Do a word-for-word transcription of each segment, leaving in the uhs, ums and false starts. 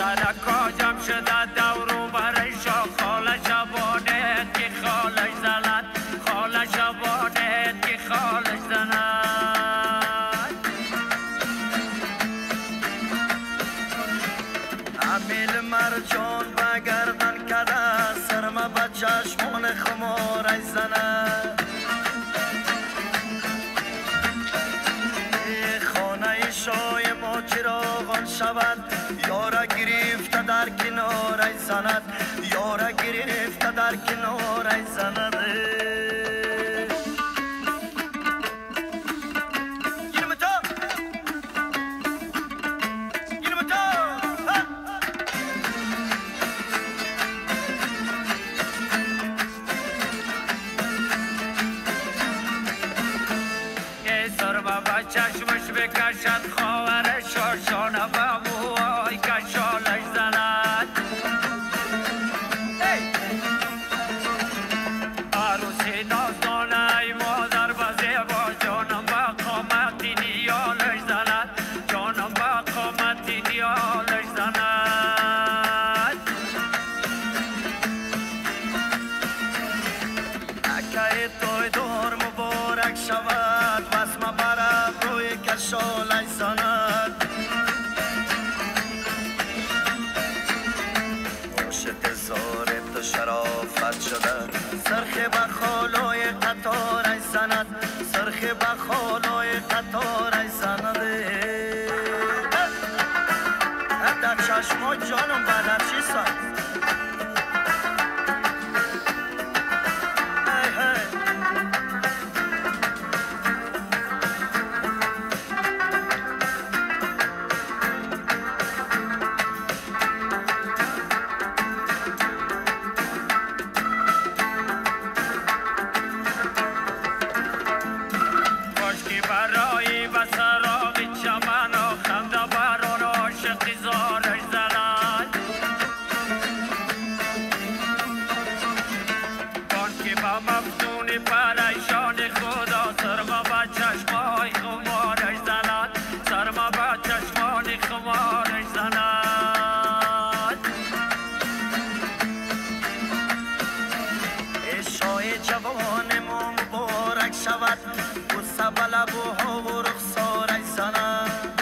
سرکا جمع شده دورو برشا خاله شبانه که خالش زند خاله شبانه که خالش زند امیل مرجان بگردن کده سرمه به چشمون خمارش زند خانه شای ما چراغان شود یاره گرفته در کنارش زند یاره گرفته در کنارش زند چشمش بکشد خواهر شاشانه به موهای کشالش زند عروسی نازدانه ای مادر به زیبا جانم به قامتی نیالش زند جانم به قامتی نیالش زند اکه توی دور مبارک شود بسمه برد روی کشالش زند عاشق زار تو شرافت شده سرخ به خالای قطارش زند سرخ به خالای قطارش زند در چشما جانم بدر چی سند لبوها و رخسارش زند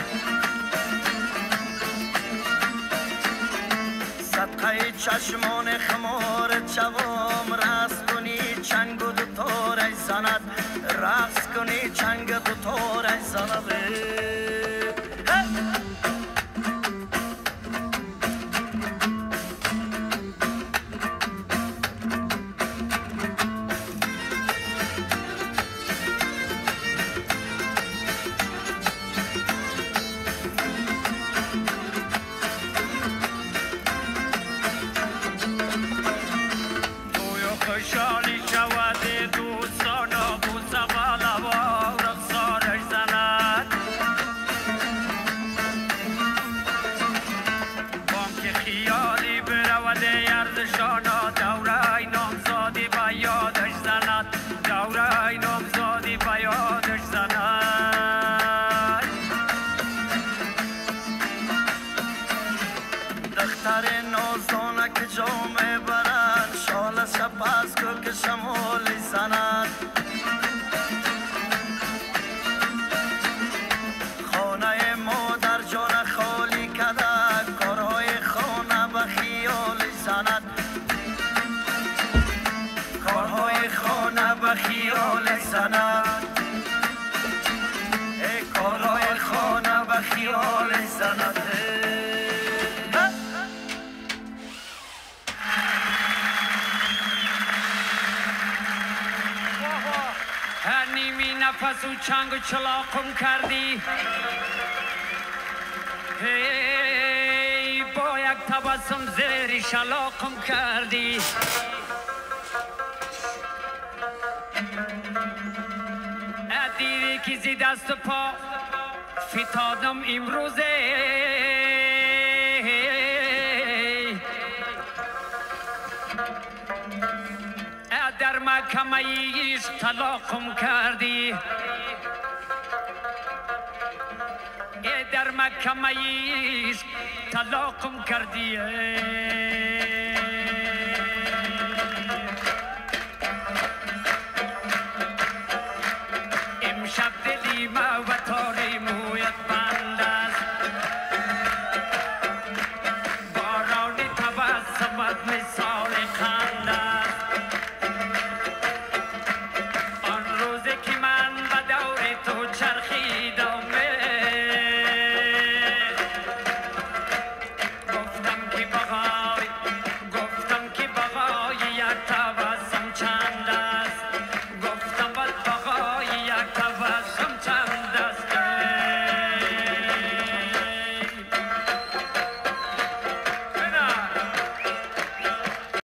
صدقه چشمان خمار جوام رقص کنی چنگ و دوتارش زند رقص کنی چنگ دوتارش زند خوشحالی شود دوستان و بوسه و لبا رخسارش زند بانک خیالی برود ارزشان دوره نامزادی به یادش زند دوره نامزادی به یادش زند دختر نازانک جامه برند شال سپس گل که شمالی زند خانه مادر جان خالی کده کارهای خانه به خیالی زند کارهای خانه به خیالی زند کارهای خانه به خیالی زند هر نیمی نفس و چنگ و چلاقم کردی هی با یک تبسم زیر شلاقم کردی دیدی که زی دست پا فتادم امروزه در محکمه عشق طلاقم کردی در محکمه عشق طلاقم کردیه